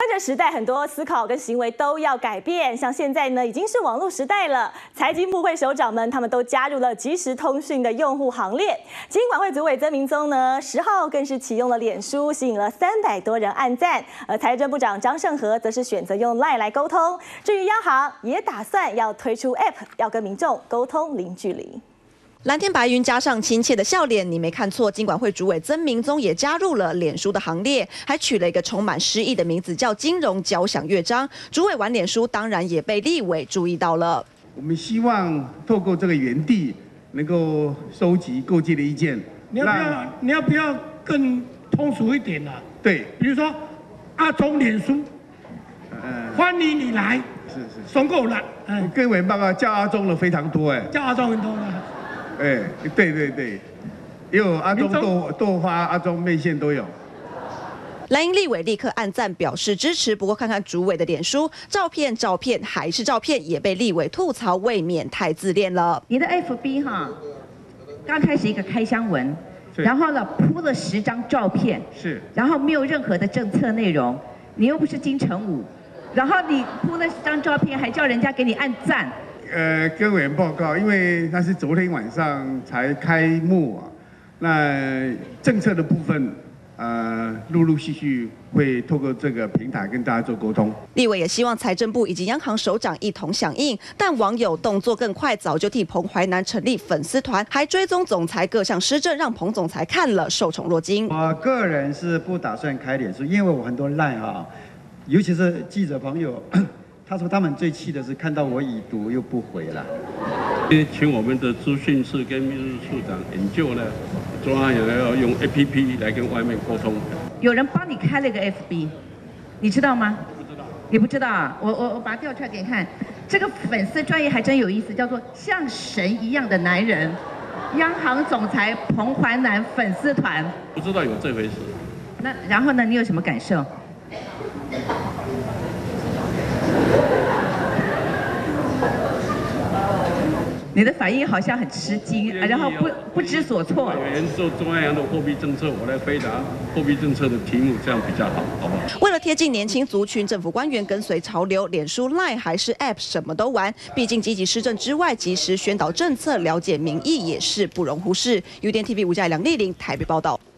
跟着时代，很多思考跟行为都要改变。像现在呢，已经是网络时代了，财经部会首长们他们都加入了即时通讯的用户行列。金管会主委曾明宗呢，10号更是启用了脸书，吸引了300多人按赞。而财政部长张盛和则是选择用 LINE 来沟通。至于央行，也打算要推出 App， 要跟民众沟通零距离。 蓝天白云加上亲切的笑脸，你没看错，金管会主委曾明宗也加入了脸书的行列，还取了一个充满诗意的名字，叫“金融交响乐章”。主委玩脸书，当然也被立委注意到了。 我们希望透过这个园地，能够收集各界的意见。 你要不要更通俗一点呢？ 对， 比如说阿中脸书，欢迎你来， 是， 松够了。 跟委员报告，叫阿中的非常多哎， 叫阿中很多了。 对，也有阿中豆花、阿中面线都有。 蓝营立委立刻按赞表示支持，不过看看主委的脸书照片还是照片，也被立委吐槽未免太自恋了。 你的 FB 哈，刚开始一个开箱文，然后呢铺了10张照片， 是， 然后没有任何的政策内容，你又不是金城武，然后你铺了10张照片，还叫人家给你按赞。 跟委员报告，因为那是昨天晚上才开幕啊，那政策的部分，陆续会透过这个平台跟大家做沟通。 立委也希望财政部以及央行首长一同响应，但网友动作更快，早就替彭淮南成立粉丝团，还追踪总裁各项施政，让彭总裁看了受宠若惊。 我个人是不打算开脸书，因为我很多LINE啊，尤其是记者朋友。 他说他们最气的是看到我已读又不回了。 请我们的资讯室跟秘书处长研究呢，中央也要用 APP 来跟外面沟通。 有人帮你开了一个 FB， 你知道吗？不知道。你不知道啊？我把它调出来给你看。这个粉丝专页还真有意思，叫做“像神一样的男人”，央行总裁彭淮南粉丝团。 不知道有这回事。 那然后呢？你有什么感受？ 你的反应好像很吃惊，然后不知所措。 委员做中央的货币政策，我来回答货币政策的题目，这样比较好，好不好？ 为了贴近年轻族群，政府官员跟随潮流，脸书、LINE 还是 App 什么都玩。毕竟积极施政之外，及时宣导政策，了解民意也是不容忽视。UDN TV 吴佳良、梁丽玲台北报道。